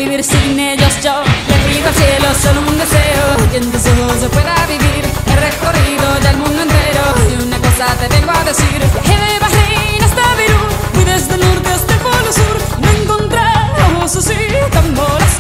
vivir sin ellos yo. Le pido al cielo solo un deseo, que en tus ojos se pueda vivir. He recorrido ya el mundo entero y una cosa te vengo a decir. Viajé de Bahrein hasta Beirut, fui desde el norte hasta el polo sur. No encontré ojos así tan bolas